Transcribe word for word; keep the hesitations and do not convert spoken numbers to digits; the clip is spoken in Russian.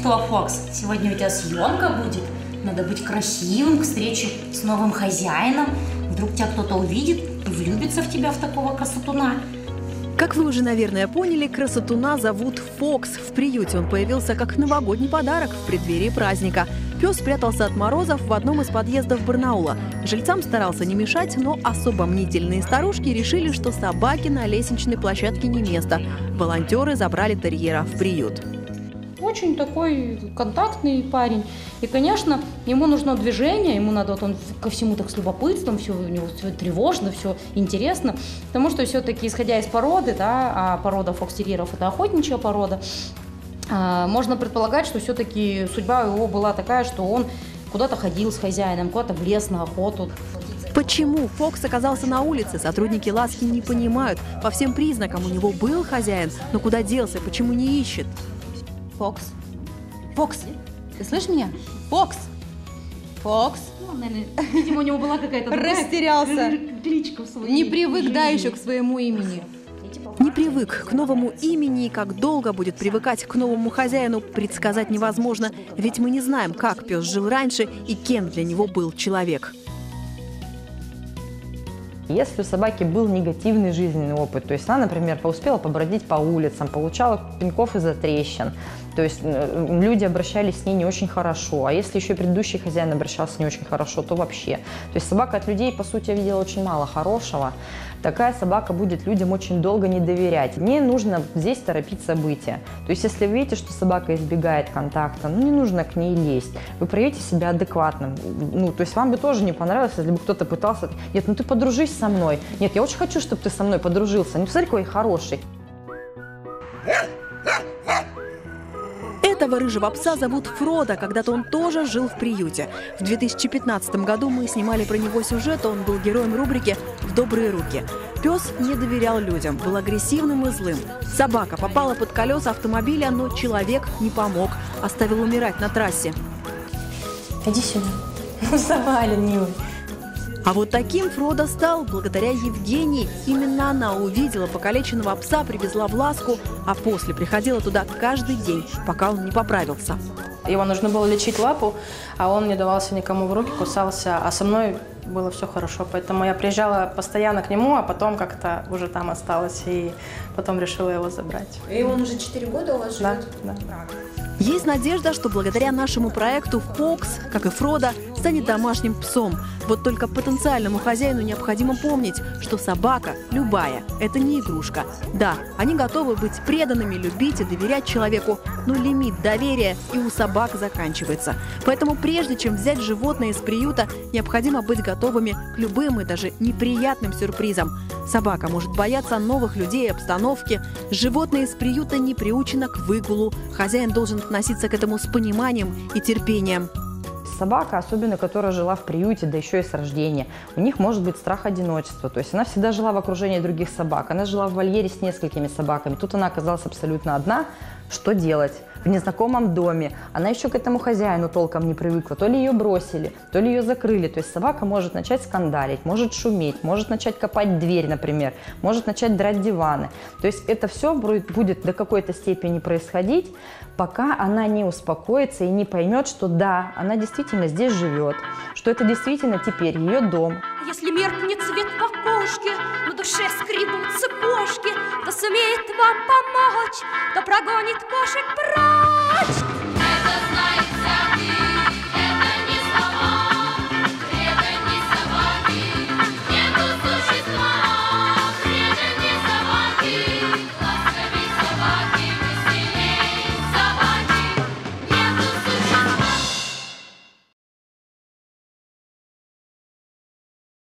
что, Фокс, сегодня у тебя съемка будет? Надо быть красивым к встрече с новым хозяином. Вдруг тебя кто-то увидит и влюбится в тебя, в такого красотуна. Как вы уже, наверное, поняли, красотуна зовут Фокс. В приюте он появился как новогодний подарок в преддверии праздника. Пес прятался от морозов в одном из подъездов Барнаула. Жильцам старался не мешать, но особо мнительные старушки решили, что собаке на лестничной площадке не место. Волонтеры забрали терьера в приют. Очень такой контактный парень. И, конечно, ему нужно движение, ему надо, вот он ко всему так с любопытством, все у него все тревожно, все интересно. Потому что все-таки, исходя из породы, да, а порода фокстерьеров – это охотничья порода, можно предполагать, что все-таки судьба его была такая, что он куда-то ходил с хозяином, куда-то в лес на охоту. Почему Фокс оказался на улице, сотрудники ласки не понимают. По всем признакам у него был хозяин, но куда делся, почему не ищет? Фокс, Фокс, ты слышишь меня? Фокс, Фокс. Ну, наверное, видимо, у него была какая-то растерялся, кличка в своей не привык, жизни. да, еще к своему имени. Не привык к новому имени, и как долго будет привыкать к новому хозяину, предсказать невозможно, ведь мы не знаем, как пес жил раньше и кем для него был человек. Если у собаки был негативный жизненный опыт, то есть она, например, успела побродить по улицам, получала пинков из-за трещин, то есть люди обращались с ней не очень хорошо, а если еще и предыдущий хозяин обращался не очень хорошо, то вообще. То есть собака от людей, по сути, видела очень мало хорошего. Такая собака будет людям очень долго не доверять. Не нужно здесь торопить события. То есть если вы видите, что собака избегает контакта, ну не нужно к ней лезть. Вы проявите себя адекватным. Ну, то есть вам бы тоже не понравилось, если бы кто-то пытался... Нет, ну ты подружись со мной. Нет, я очень хочу, чтобы ты со мной подружился. Ну, посмотри, какой хороший. Этого рыжего пса зовут Фродо. Когда-то он тоже жил в приюте. В две тысячи пятнадцатом году мы снимали про него сюжет, он был героем рубрики «В добрые руки». Пес не доверял людям, был агрессивным и злым. Собака попала под колеса автомобиля, но человек не помог, оставил умирать на трассе. Иди сюда. Ну, давай, ленивый. А вот таким Фродо стал благодаря Евгении. Именно она увидела покалеченного пса, привезла в ласку, а после приходила туда каждый день, пока он не поправился. Его нужно было лечить лапу, а он не давался никому в руки, кусался, а со мной было все хорошо. Поэтому я приезжала постоянно к нему, а потом как-то уже там осталась, и потом решила его забрать. И он уже четыре года у вас живет? Да, да. Есть надежда, что благодаря нашему проекту Фокс, как и Фродо, станет домашним псом. Вот только потенциальному хозяину необходимо помнить, что собака любая – это не игрушка. Да, они готовы быть преданными, любить и доверять человеку, но лимит доверия и у собак заканчивается. Поэтому прежде чем взять животное из приюта, необходимо быть готовыми к любым и даже неприятным сюрпризам. Собака может бояться новых людей и обстановки. Животное из приюта не приучено к выгулу. Хозяин должен относиться к этому с пониманием и терпением. Собака, особенно которая жила в приюте, да еще и с рождения, у них может быть страх одиночества. То есть она всегда жила в окружении других собак. Она жила в вольере с несколькими собаками. Тут она оказалась абсолютно одна. Что делать? В незнакомом доме. Она еще к этому хозяину толком не привыкла. То ли ее бросили, то ли ее закрыли. То есть собака может начать скандалить, может шуметь, может начать копать дверь, например, может начать драть диваны. То есть это все будет до какой-то степени происходить, пока она не успокоится и не поймет, что да, она действительно здесь живет, что это действительно теперь ее дом. Если меркнет свет в окошке, на душе скребутся кошки, кто сумеет вам помочь, кто прогонит кошек прочь.